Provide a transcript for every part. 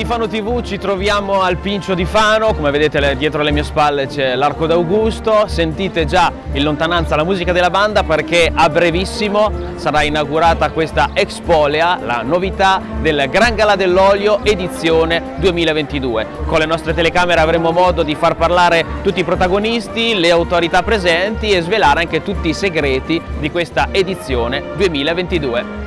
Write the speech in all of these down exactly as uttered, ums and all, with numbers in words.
Fano tivù ci troviamo al Pincio di Fano, come vedete dietro le mie spalle c'è l'Arco d'Augusto, sentite già in lontananza la musica della banda perché a brevissimo sarà inaugurata questa Expolea, la novità del Gran Galà dell'Olio edizione duemilaventidue. Con le nostre telecamere avremo modo di far parlare tutti i protagonisti, le autorità presenti e svelare anche tutti i segreti di questa edizione duemilaventidue.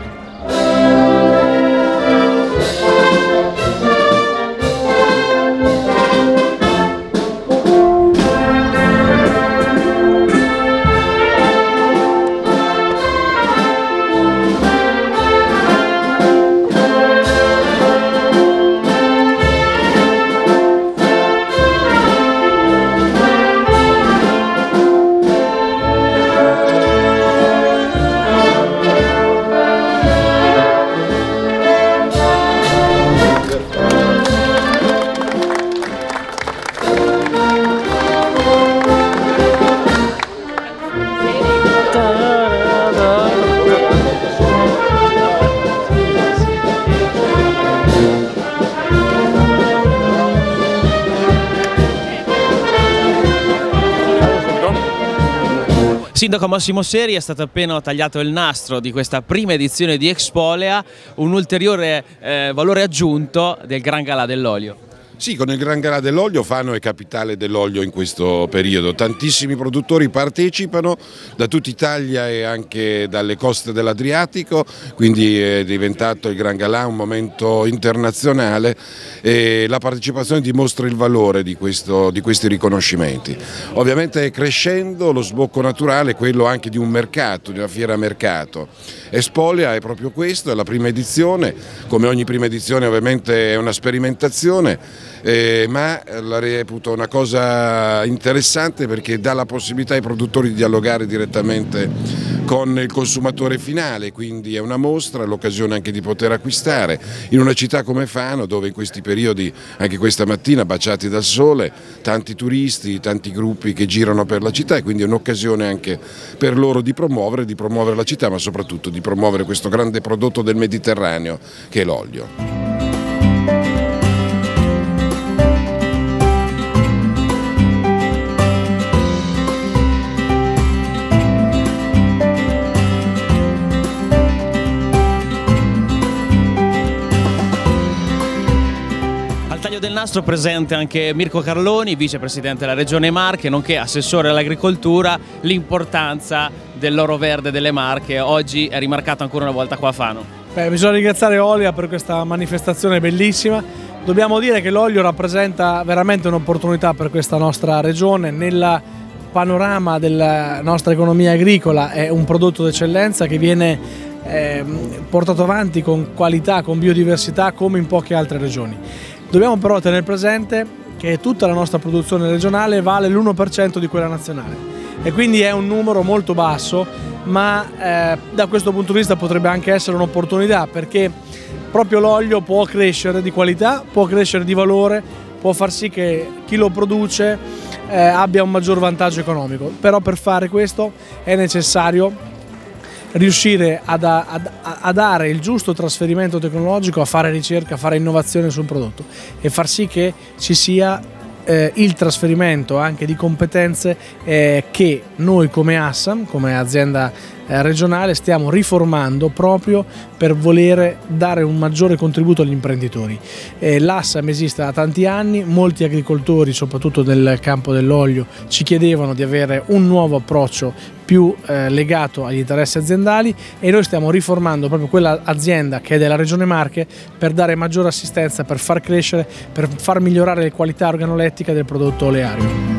Sindaco Massimo Seri, è stato appena tagliato il nastro di questa prima edizione di Expolea, un ulteriore eh, valore aggiunto del Gran Galà dell'Olio. Sì, con il Gran Galà dell'Olio Fano è capitale dell'olio in questo periodo, tantissimi produttori partecipano da tutta Italia e anche dalle coste dell'Adriatico, quindi è diventato il Gran Galà un momento internazionale e la partecipazione dimostra il valore di, questo, di questi riconoscimenti. Ovviamente è crescendo lo sbocco naturale, quello anche di un mercato, di una fiera mercato. Expolea è proprio questo, è la prima edizione, come ogni prima edizione ovviamente è una sperimentazione, Eh, ma la reputo una cosa interessante perché dà la possibilità ai produttori di dialogare direttamente con il consumatore finale, quindi è una mostra, l'occasione anche di poter acquistare in una città come Fano, dove in questi periodi, anche questa mattina, baciati dal sole, tanti turisti, tanti gruppi che girano per la città, e quindi è un'occasione anche per loro di promuovere, di promuovere la città, ma soprattutto di promuovere questo grande prodotto del Mediterraneo che è l'olio. Del nastro presente anche Mirko Carloni, vicepresidente della Regione Marche, nonché assessore all'agricoltura. L'importanza dell'oro verde delle Marche oggi è rimarcata ancora una volta qua a Fano. Beh, bisogna ringraziare Olia per questa manifestazione bellissima. Dobbiamo dire che l'olio rappresenta veramente un'opportunità per questa nostra regione. Nel panorama della nostra economia agricola è un prodotto d'eccellenza che viene eh, portato avanti con qualità, con biodiversità, come in poche altre regioni. Dobbiamo però tenere presente che tutta la nostra produzione regionale vale l'uno per cento di quella nazionale e quindi è un numero molto basso, ma eh, da questo punto di vista potrebbe anche essere un'opportunità, perché proprio l'olio può crescere di qualità, può crescere di valore, può far sì che chi lo produce eh, abbia un maggior vantaggio economico. Però per fare questo è necessario riuscire a, da, a, a dare il giusto trasferimento tecnologico, a fare ricerca, a fare innovazione sul prodotto e far sì che ci sia eh, il trasferimento anche di competenze eh, che noi come Assam, come azienda eh, regionale, stiamo riformando proprio per volere dare un maggiore contributo agli imprenditori. Eh, L'Assam esiste da tanti anni, molti agricoltori, soprattutto nel campo dell'olio, ci chiedevano di avere un nuovo approccio più eh, legato agli interessi aziendali e noi stiamo riformando proprio quella azienda che è della Regione Marche per dare maggiore assistenza, per far crescere, per far migliorare le qualità organolettiche del prodotto oleario.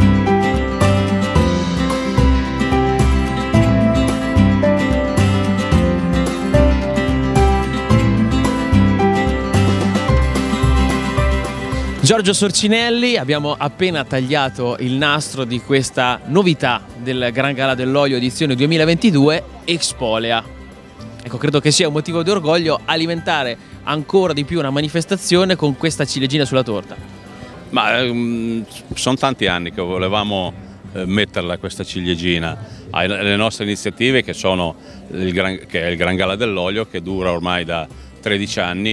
Giorgio Sorcinelli, abbiamo appena tagliato il nastro di questa novità del Gran Galà dell'Olio edizione duemilaventidue, Expolea. Ecco, credo che sia un motivo di orgoglio alimentare ancora di più una manifestazione con questa ciliegina sulla torta. Ma um, sono tanti anni che volevamo eh, metterla questa ciliegina alle nostre iniziative, che sono il Gran, che è il Gran Galà dell'Olio, che dura ormai da tredici anni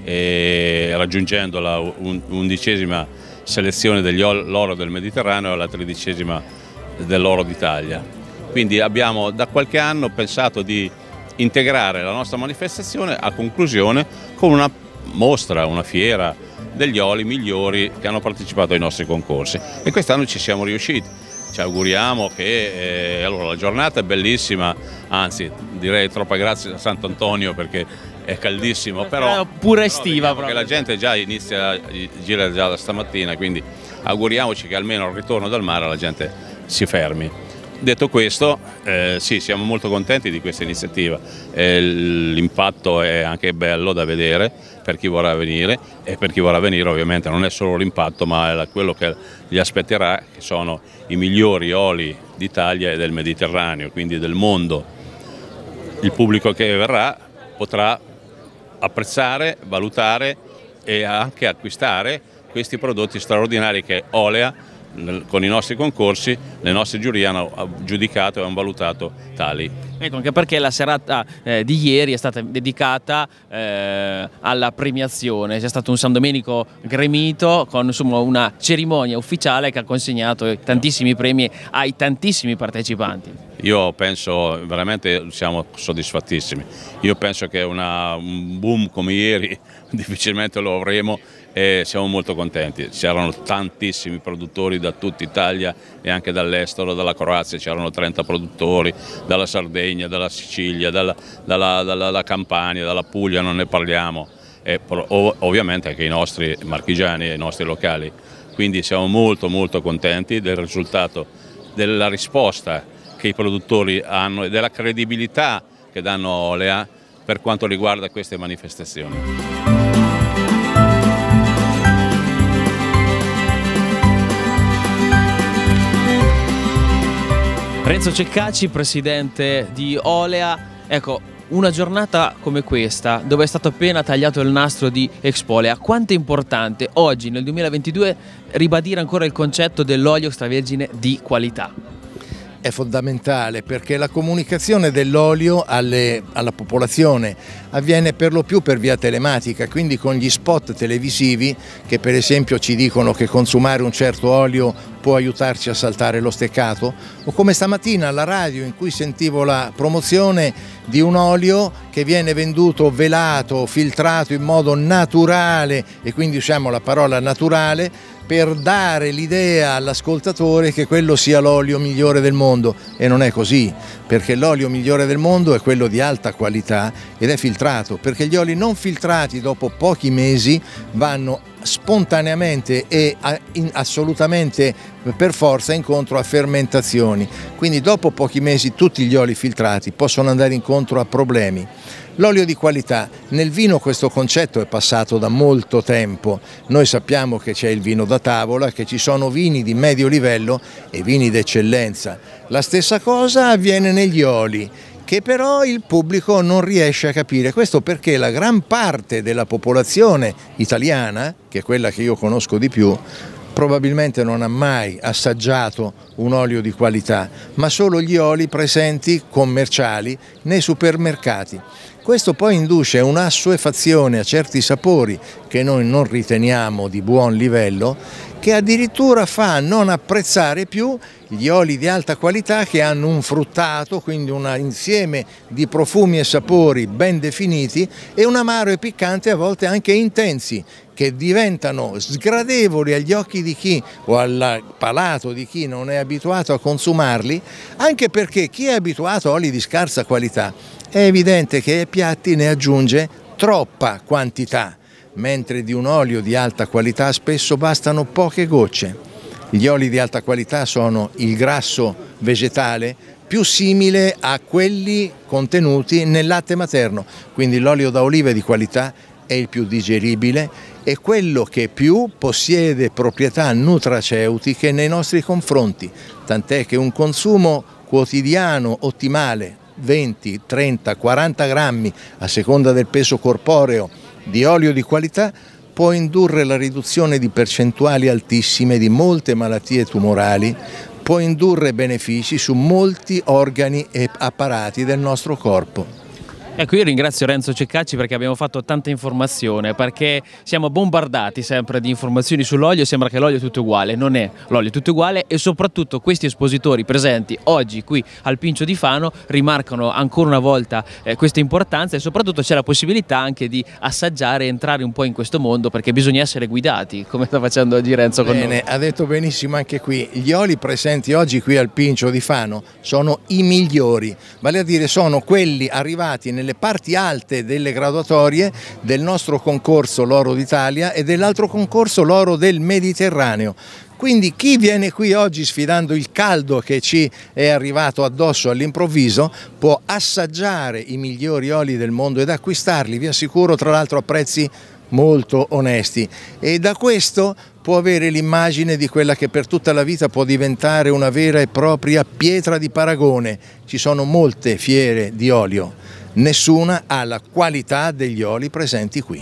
e raggiungendo la undicesima selezione dell'oro del Mediterraneo e la tredicesima dell'oro d'Italia. Quindi abbiamo da qualche anno pensato di integrare la nostra manifestazione a conclusione con una mostra, una fiera degli oli migliori che hanno partecipato ai nostri concorsi, e quest'anno ci siamo riusciti. Ci auguriamo che eh, allora, la giornata è bellissima, anzi direi troppa grazia a Sant'Antonio perché è caldissimo, però pure estiva, perché la gente già inizia a girare già da stamattina, quindi auguriamoci che almeno al ritorno dal mare la gente si fermi. Detto questo, eh, sì, siamo molto contenti di questa iniziativa, eh, l'impatto è anche bello da vedere per chi vorrà venire, e per chi vorrà venire ovviamente non è solo l'impatto, ma è quello che gli aspetterà, che sono i migliori oli d'Italia e del Mediterraneo, quindi del mondo. Il pubblico che verrà potrà apprezzare, valutare e anche acquistare questi prodotti straordinari che Olea, con i nostri concorsi, le nostre giurie hanno giudicato e hanno valutato tali. Ecco, anche perché la serata eh, di ieri è stata dedicata eh, alla premiazione, c'è stato un San Domenico gremito con insomma, una cerimonia ufficiale che ha consegnato tantissimi premi ai tantissimi partecipanti. Io penso veramente siamo soddisfattissimi, io penso che una, un boom come ieri difficilmente lo avremo e siamo molto contenti. C'erano tantissimi produttori da tutta Italia e anche dall'estero, dalla Croazia c'erano trenta produttori, dalla Sardegna, dalla Sicilia, dalla, dalla, dalla, dalla Campania, dalla Puglia non ne parliamo, e ovviamente anche i nostri marchigiani e i nostri locali. Quindi siamo molto molto contenti del risultato, della risposta che i produttori hanno e della credibilità che danno Olea per quanto riguarda queste manifestazioni. Renzo Ceccaci, presidente di Olea, ecco, una giornata come questa, dove è stato appena tagliato il nastro di Expolea, quanto è importante oggi, nel duemilaventidue, ribadire ancora il concetto dell'olio extravergine di qualità? È fondamentale perché la comunicazione dell'olio alla popolazione avviene per lo più per via telematica, quindi con gli spot televisivi che per esempio ci dicono che consumare un certo olio può aiutarci a saltare lo steccato, o come stamattina alla radio in cui sentivo la promozione di un olio che viene venduto velato, filtrato in modo naturale, e quindi usiamo la parola naturale per dare l'idea all'ascoltatore che quello sia l'olio migliore del mondo, e non è così, perché l'olio migliore del mondo è quello di alta qualità ed è filtrato, perché gli oli non filtrati dopo pochi mesi vanno spontaneamente e assolutamente per forza incontro a fermentazioni, quindi dopo pochi mesi tutti gli oli filtrati possono andare incontro a problemi. L'olio di qualità, nel vino questo concetto è passato da molto tempo, noi sappiamo che c'è il vino da tavola, che ci sono vini di medio livello e vini d'eccellenza, la stessa cosa avviene negli oli, che però il pubblico non riesce a capire. Questo perché la gran parte della popolazione italiana, che è quella che io conosco di più, probabilmente non ha mai assaggiato un olio di qualità, ma solo gli oli presenti commerciali nei supermercati. Questo poi induce un'assuefazione a certi sapori che noi non riteniamo di buon livello, che addirittura fa non apprezzare più gli oli di alta qualità che hanno un fruttato, quindi un insieme di profumi e sapori ben definiti, e un amaro e piccante a volte anche intensi, che diventano sgradevoli agli occhi di chi o al palato di chi non è abituato a consumarli, anche perché chi è abituato a oli di scarsa qualità è evidente che ai piatti ne aggiunge troppa quantità, mentre di un olio di alta qualità spesso bastano poche gocce. Gli oli di alta qualità sono il grasso vegetale più simile a quelli contenuti nel latte materno, quindi l'olio da olive di qualità è il più digeribile e quello che più possiede proprietà nutraceutiche nei nostri confronti, tant'è che un consumo quotidiano ottimale, venti, trenta, quaranta grammi a seconda del peso corporeo di olio di qualità, può indurre la riduzione di percentuali altissime di molte malattie tumorali, può indurre benefici su molti organi e apparati del nostro corpo. Ecco, io ringrazio Renzo Ceccacci perché abbiamo fatto tanta informazione, perché siamo bombardati sempre di informazioni sull'olio, sembra che l'olio è tutto uguale, non è, l'olio è tutto uguale, e soprattutto questi espositori presenti oggi qui al Pincio di Fano rimarcano ancora una volta eh, questa importanza, e soprattutto c'è la possibilità anche di assaggiare e entrare un po' in questo mondo, perché bisogna essere guidati, come sta facendo oggi Renzo con Bene, noi. ha detto benissimo anche qui, gli oli presenti oggi qui al Pincio di Fano sono i migliori, vale a dire sono quelli arrivati nelle parti alte delle graduatorie del nostro concorso L'Oro d'Italia e dell'altro concorso L'Oro del Mediterraneo. Quindi chi viene qui oggi sfidando il caldo che ci è arrivato addosso all'improvviso può assaggiare i migliori oli del mondo ed acquistarli, vi assicuro, tra l'altro a prezzi molto onesti, e da questo può avere l'immagine di quella che per tutta la vita può diventare una vera e propria pietra di paragone. Ci sono molte fiere di olio, nessuna ha la qualità degli oli presenti qui.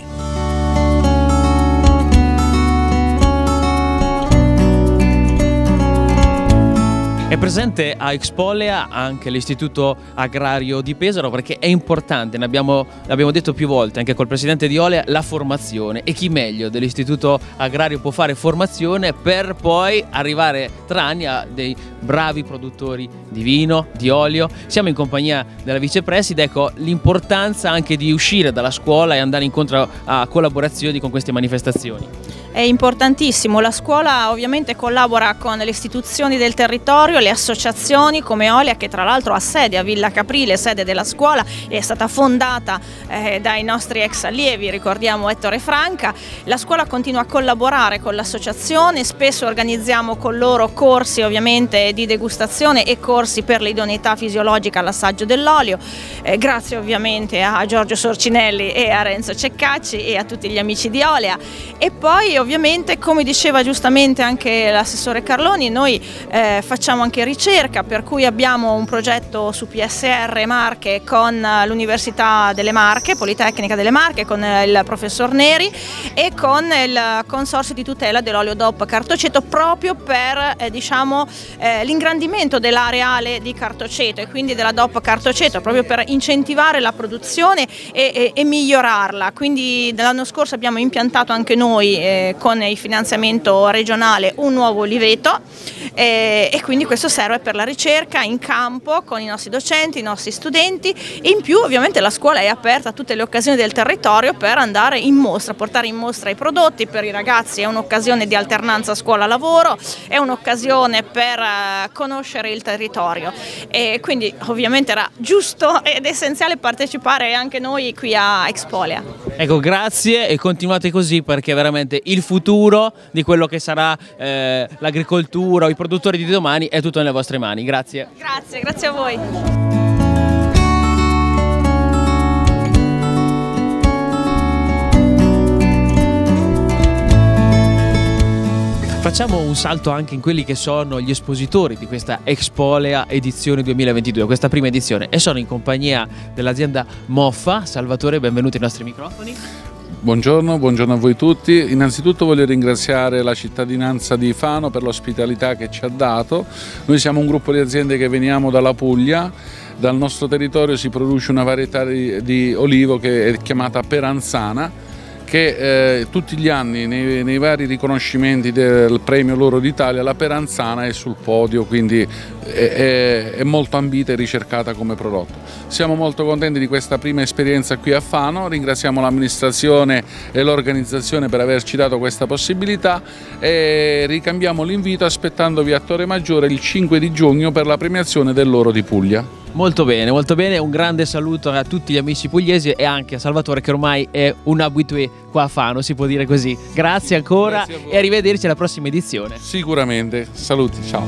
È presente a Expolea anche l'Istituto Agrario di Pesaro, perché è importante, ne abbiamo, l'abbiamo detto più volte anche col presidente di Olea, la formazione, e chi meglio dell'Istituto Agrario può fare formazione per poi arrivare tra anni a dei bravi produttori di vino, di olio. Siamo in compagnia della vicepreside, ecco l'importanza anche di uscire dalla scuola e andare incontro a collaborazioni con queste manifestazioni. È importantissimo, la scuola ovviamente collabora con le istituzioni del territorio, le associazioni come Olea, che tra l'altro ha sede a Villa Caprile, sede della scuola, è stata fondata eh, dai nostri ex allievi, ricordiamo Ettore Franca. La scuola continua a collaborare con l'associazione, spesso organizziamo con loro corsi ovviamente di degustazione e corsi per l'idoneità fisiologica all'assaggio dell'olio, eh, grazie ovviamente a Giorgio Sorcinelli e a Renzo Ceccacci e a tutti gli amici di Olea. E poi ovviamente, come diceva giustamente anche l'assessore Carloni, noi eh, facciamo anche ricerca, per cui abbiamo un progetto su P S R Marche con l'Università delle Marche, Politecnica delle Marche, con il professor Neri e con il Consorzio di tutela dell'olio D O P Cartoceto, proprio per eh, diciamo, eh, l'ingrandimento dell'areale di Cartoceto e quindi della D O P Cartoceto, proprio per incentivare la produzione e, e, e migliorarla. Quindi l'anno scorso abbiamo impiantato anche noi eh, con il finanziamento regionale un nuovo oliveto eh, e quindi questo serve per la ricerca in campo con i nostri docenti, i nostri studenti, e in più ovviamente la scuola è aperta a tutte le occasioni del territorio per andare in mostra, portare in mostra i prodotti. Per i ragazzi è un'occasione di alternanza scuola-lavoro, è un'occasione per uh, conoscere il territorio, e quindi ovviamente era giusto ed essenziale partecipare anche noi qui a Expolea. Ecco, grazie e continuate così, perché veramente il futuro di quello che sarà eh, l'agricoltura o i produttori di domani è tutto nelle vostre mani. Grazie. Grazie, grazie a voi. Facciamo un salto anche in quelli che sono gli espositori di questa Expolea edizione duemilaventidue, questa prima edizione, e sono in compagnia dell'azienda Moffa. Salvatore, benvenuti ai nostri microfoni. Buongiorno, buongiorno a voi tutti. Innanzitutto voglio ringraziare la cittadinanza di Fano per l'ospitalità che ci ha dato. Noi siamo un gruppo di aziende che veniamo dalla Puglia. Dal nostro territorio si produce una varietà di, di olivo che è chiamata Peranzana, che eh, tutti gli anni nei, nei vari riconoscimenti del premio L'Oro d'Italia la Peranzana è sul podio, quindi è, è, è molto ambita e ricercata come prodotto. Siamo molto contenti di questa prima esperienza qui a Fano, ringraziamo l'amministrazione e l'organizzazione per averci dato questa possibilità e ricambiamo l'invito aspettandovi a Torre Maggiore il cinque di giugno per la premiazione dell'Oro di Puglia. Molto bene, molto bene, un grande saluto a tutti gli amici pugliesi e anche a Salvatore, che ormai è un abitué qua a Fano, si può dire così. Grazie ancora. Grazie e arrivederci alla prossima edizione. Sicuramente, saluti, ciao.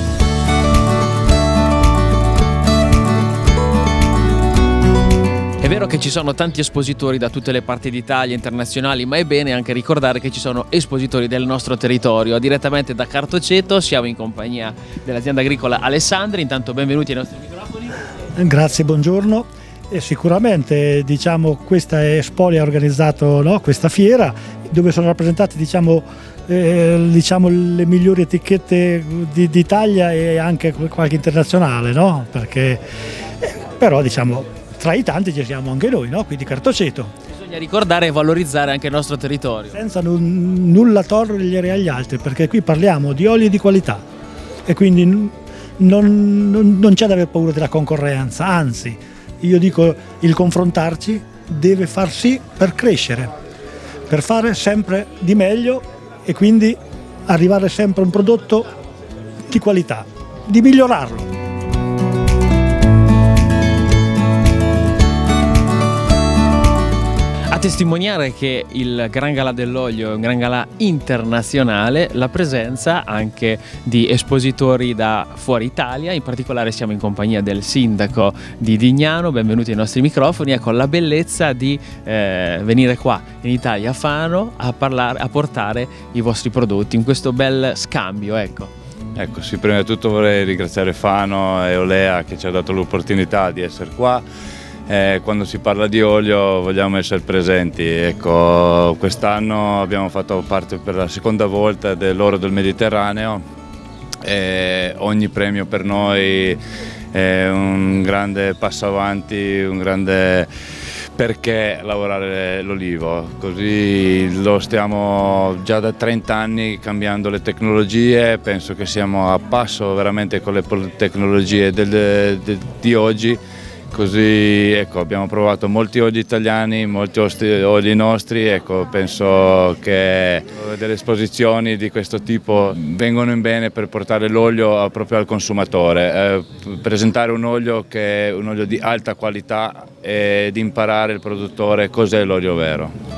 È vero che ci sono tanti espositori da tutte le parti d'Italia, internazionali, ma è bene anche ricordare che ci sono espositori del nostro territorio. Direttamente da Cartoceto siamo in compagnia dell'azienda agricola Alessandri. Intanto benvenuti ai nostri microfoni. Grazie, buongiorno. E sicuramente diciamo, questa Expolea ha organizzato, no, questa fiera dove sono rappresentate diciamo, eh, diciamo, le migliori etichette d'Italia e anche qualche internazionale, no? Perché, eh, però diciamo, tra i tanti ci siamo anche noi, no? Quindi Cartoceto. Bisogna ricordare e valorizzare anche il nostro territorio. Senza n- nulla togliere agli altri, perché qui parliamo di oli di qualità e quindi non, non, non c'è da aver paura della concorrenza, anzi io dico il confrontarci deve far sì per crescere, per fare sempre di meglio e quindi arrivare sempre a un prodotto di qualità, di migliorarlo. A testimoniare che il Gran Galà dell'Olio è un Gran Galà internazionale, la presenza anche di espositori da fuori Italia, in particolare siamo in compagnia del sindaco di Dignano, benvenuti ai nostri microfoni, ecco la bellezza di eh, venire qua in Italia a Fano a, parlare, a portare i vostri prodotti in questo bel scambio, ecco. Ecco, sì, prima di tutto vorrei ringraziare Fano e Olea che ci ha dato l'opportunità di essere qua. Eh, quando si parla di olio vogliamo essere presenti, ecco, quest'anno abbiamo fatto parte per la seconda volta dell'Oro del Mediterraneo e ogni premio per noi è un grande passo avanti, un grande perché lavorare l'olivo, così lo stiamo già da trenta anni cambiando le tecnologie, penso che siamo a passo veramente con le tecnologie del, de, di oggi. Così ecco, abbiamo provato molti oli italiani, molti oli nostri, ecco, penso che delle esposizioni di questo tipo vengono in bene per portare l'olio proprio al consumatore, eh, presentare un olio che è un olio di alta qualità ed imparare il produttore cos'è l'olio vero.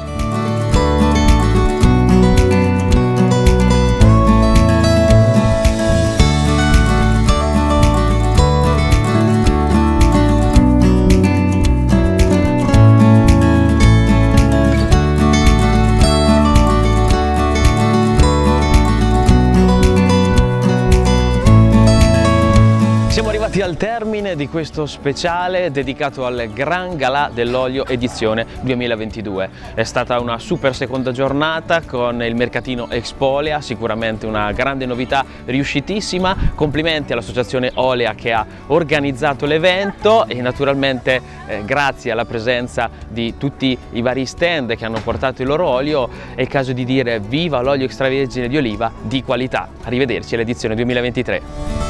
Siamo arrivati al termine di questo speciale dedicato al Gran Galà dell'Olio edizione duemilaventidue. È stata una super seconda giornata con il mercatino Expolia, sicuramente una grande novità, riuscitissima. Complimenti all'associazione Olea che ha organizzato l'evento e naturalmente eh, grazie alla presenza di tutti i vari stand che hanno portato il loro olio è il caso di dire viva l'olio extravergine di oliva di qualità. Arrivederci all'edizione duemilaventitré.